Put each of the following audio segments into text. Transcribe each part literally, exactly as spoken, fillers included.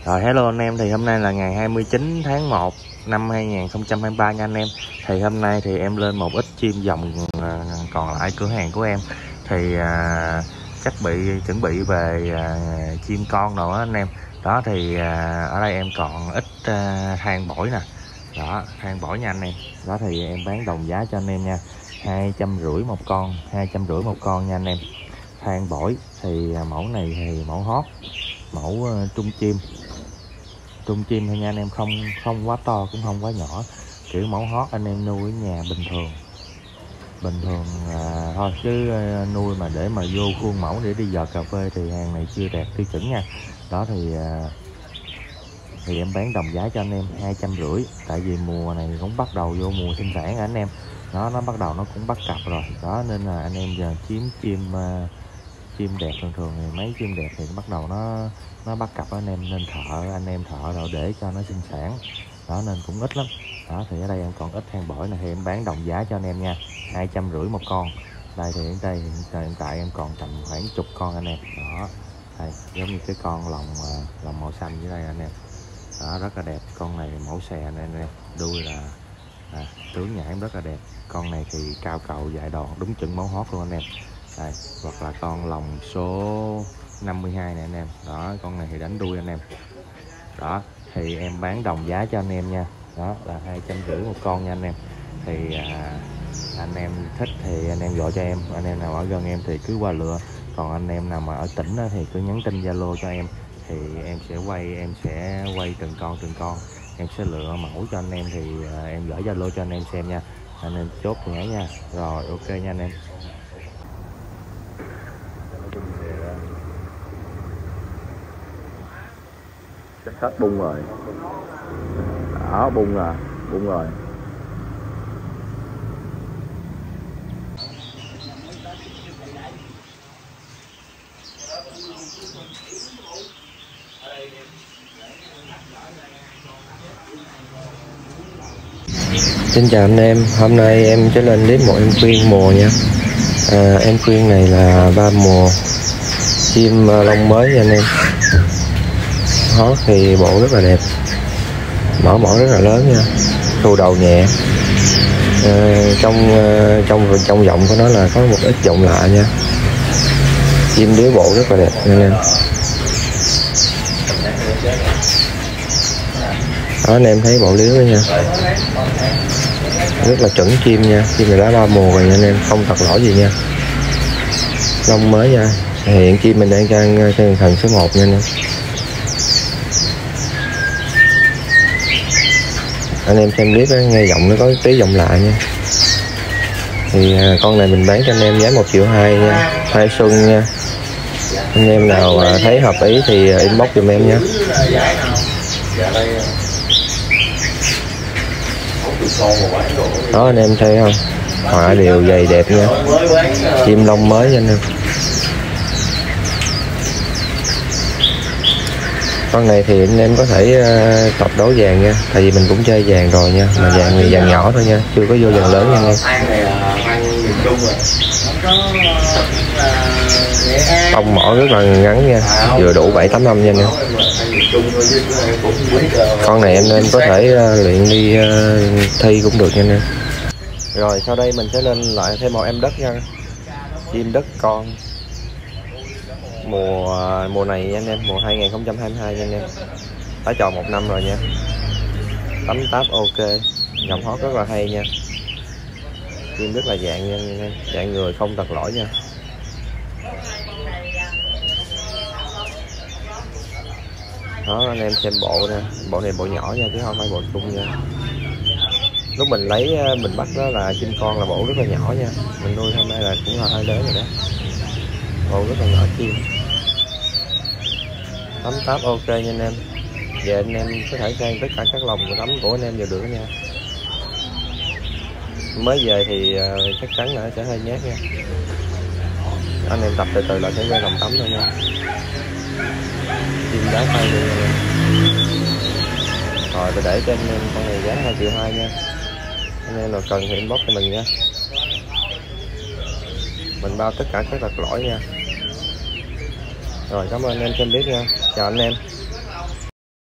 Rồi hello anh em, thì hôm nay là ngày hai mươi chín tháng một năm hai nghìn không trăm hai mươi ba nha anh em. Thì hôm nay thì em lên một ít chim dòng còn lại cửa hàng của em. Thì à, chắc bị chuẩn bị về à, chim con rồi đó anh em. Đó thì à, ở đây em còn ít à, than bổi nè. Đó, than bổi nha anh em. Đó thì em bán đồng giá cho anh em nha. Hai trăm rưỡi một con, hai trăm rưỡi một con nha anh em. Than bổi thì à, mẫu này thì mẫu hót, mẫu uh, trung chim. Trung chim thôi nha anh em, không không quá to cũng không quá nhỏ, kiểu mẫu hót anh em nuôi ở nhà bình thường bình thường à, thôi chứ à, nuôi mà để mà vô khuôn mẫu để đi giọt cà phê thì hàng này chưa đạt tiêu chuẩn nha. Đó thì à, thì em bán đồng giá cho anh em hai trăm rưỡi, tại vì mùa này cũng bắt đầu vô mùa sinh sản anh em. Nó nó bắt đầu nó cũng bắt cặp rồi đó, nên là anh em giờ kiếm chim uh, chim đẹp thường thường thì mấy chim đẹp thì bắt đầu nó nó bắt cặp anh em, nên thợ anh em thợ rồi để cho nó sinh sản đó, nên cũng ít lắm. Đó thì ở đây em còn ít than bổi này thì em bán đồng giá cho anh em nha, hai trăm rưỡi một con. Đây thì hiện đây hiện tại em còn tầm khoảng chục con anh em. Đó đây, giống như cái con lòng lòng màu xanh dưới đây anh em. Đó rất là đẹp, con này mẫu xè này anh em, đuôi là à, tướng nhãn rất là đẹp. Con này thì cao cầu dài đòn đúng chuẩn mẫu hót luôn anh em. Đây, hoặc là con lòng số năm mươi hai này anh em. Đó con này thì đánh đuôi anh em. Đó thì em bán đồng giá cho anh em nha, đó là hai trăm rưỡi một con nha anh em. Thì à, anh em thích thì anh em gọi cho em, anh em nào ở gần em thì cứ qua lựa, còn anh em nào mà ở tỉnh thì cứ nhắn tin Zalo cho em, thì em sẽ quay em sẽ quay từng con từng con, em sẽ lựa mẫu cho anh em, thì à, em gửi Zalo cho anh em xem nha, anh em chốt nhé nha. Rồi ok nha anh em. Chắc hết bung rồi. Đó bung rồi, bung rồi. Xin chào anh em, hôm nay em sẽ lên clip một em khuyên mùa nha. à, Em khuyên này là ba mùa chim lông mới nha anh em. Hót thì bộ rất là đẹp, mở mỏ rất là lớn nha, thu đầu nhẹ. à, trong trong trong giọng của nó là có một ít giọng lạ nha. Chim đĩa bộ rất là đẹp nha anh em. Đó anh em thấy bộ liếu đó nha, rất là chuẩn chim nha. Chim này đã ba mùa rồi nha anh em, không thật lỗi gì nha, lông mới nha. Hiện chim mình đang trang trang thần số một nha anh em. Anh em xem clip đó, nghe giọng nó có tí giọng lạ nha. Thì à, con này mình bán cho anh em giá một triệu hai nha, hai xuân nha. Anh em nào à, thấy hợp ý thì à, inbox giùm em nha. Đó anh em thấy không, họa đều dày đẹp nha, chim lông mới nha anh em. Con này thì anh em có thể uh, tập đấu vàng nha, tại vì mình cũng chơi vàng rồi nha, mà vàng thì vàng nhỏ thôi nha, chưa có vô vàng lớn nha anh em. Tông mỏ rất là ngắn nha, vừa đủ bảy tám năm nha anh em. Con này anh em có thể uh, luyện đi uh, thi cũng được nha anh em. Rồi sau đây mình sẽ lên lại thêm một em đất nha, chim đất con mùa mùa này nha anh em, mùa hai nghìn không trăm hai mươi hai nha anh em. Đã tròn một năm rồi nha, tấm táp ok, dòng hót rất là hay nha, chim rất là dạng nha anh em, dạng người không tật lỗi nha. Đó anh em xem bộ nè, bộ này bộ nhỏ nha chứ không phải bộ chung nha. Lúc mình lấy mình bắt đó là chim con là bộ rất là nhỏ nha, mình nuôi hôm nay là cũng là hơi lớn rồi đó, bộ rất là nhỏ chim, tấm táp ok nha anh em. Về anh em có thể sang tất cả các lồng của tấm của anh em đều được nha. Mới về thì uh, chắc chắn là sẽ hơi nhát nha, anh em tập từ từ là sẽ quen lòng tấm thôi nha. Chim đá tay luôn nha. Rồi tôi để cho anh em con này giá hai triệu hai nha, anh em nào cần thì inbox cho mình nha, mình bao tất cả các lật lỗi nha. Rồi cảm ơn anh em xem clip nha, chào anh em.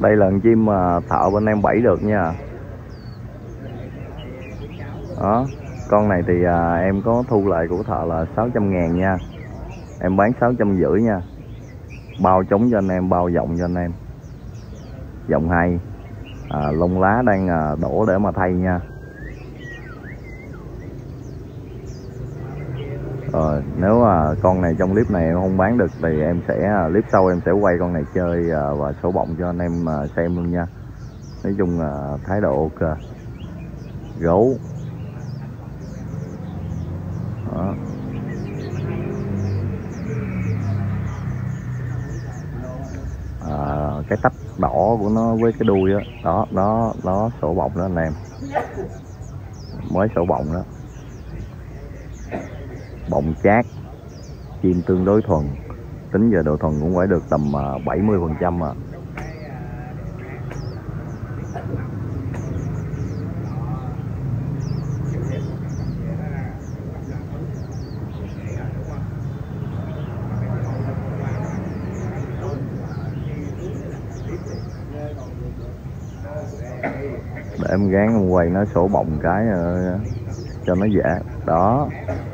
Đây là con chim mà thợ bên em bẫy được nha. Đó, con này thì à, em có thu lại của thợ là sáu trăm ngàn nha. Em bán sáu trăm rưỡi nha. Bao trống cho anh em, bao giọng cho anh em. Giọng hay, à, lông lá đang à, đổ để mà thay nha. Rồi, nếu mà con này trong clip này em không bán được thì em sẽ clip sau em sẽ quay con này chơi à, và sổ bọng cho anh em à, xem luôn nha. Nói chung là thái độ ok. Gấu. Đó. À, cái tách đỏ của nó với cái đuôi đó, đó đó đó sổ bọng đó anh em, mới sổ bọng đó. Bọng chát, chim tương đối thuần, tính về độ thuần cũng phải được tầm bảy mươi phần trăm à. Để em gán em quay nó sổ bọng cái uh, cho nó dễ. Đó.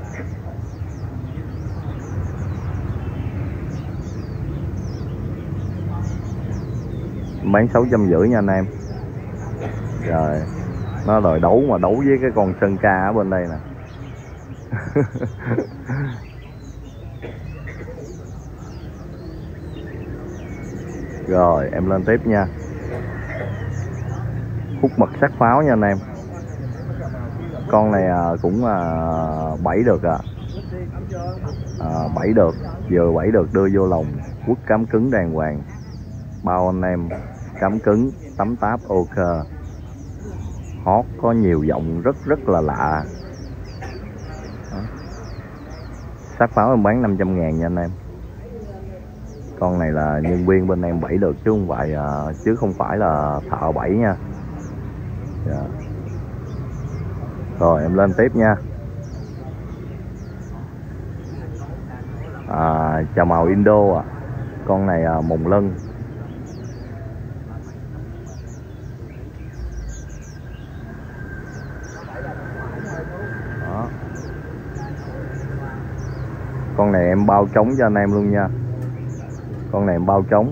Bán sáu trăm rưỡi nha anh em. Rồi, nó đòi đấu mà đấu với cái con sơn ca ở bên đây nè. Rồi, em lên tiếp nha. Hút mật sắc pháo nha anh em. Con này à, cũng à, bẫy được à. à bẫy được, vừa bẫy được đưa vô lồng, quất cắm cứng đàng hoàng. Bao anh em, cắm cứng, tắm táp ok. Hót có nhiều giọng rất rất là lạ. Đó. Sắc pháo em bán năm trăm ngàn nha anh em. Con này là nhân viên bên em bẫy được chứ không phải à, chứ không phải là thợ bẫy nha. Yeah. Rồi em lên tiếp nha. À, chào màu Indo à. Con này à, mồng lân. Đó. Con này em bao trống cho anh em luôn nha. Con này em bao trống.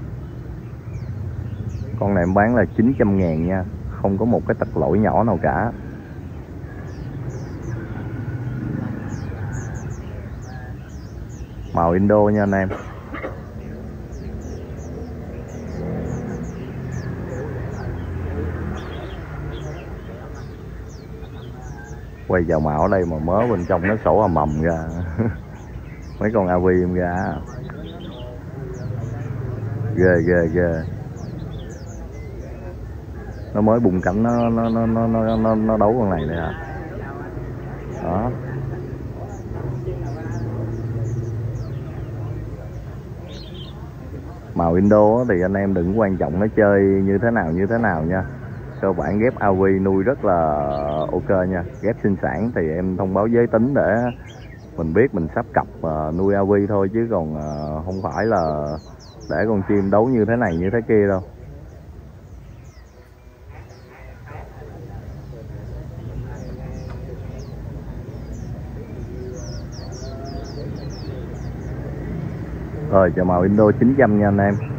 Con này em bán là chín trăm ngàn nha. Không có một cái tật lỗi nhỏ nào cả. Màu Indo nha anh em. Quay vào màu ở đây mà mớ bên trong nó sổ ầm ầm ra. Mấy con a vê em ra. Ghê ghê ghê. Nó mới bùng cánh nó nó nó nó nó nó đấu con này đây à. Đó. Màu Indo thì anh em đừng quan trọng nó chơi như thế nào như thế nào nha. Cơ bản ghép a vê nuôi rất là ok nha. Ghép sinh sản thì em thông báo giới tính để mình biết mình sắp cặp uh, nuôi a vê thôi, chứ còn uh, không phải là để con chim đấu như thế này như thế kia đâu. Rồi chào màu Indo chín trăm nha anh em.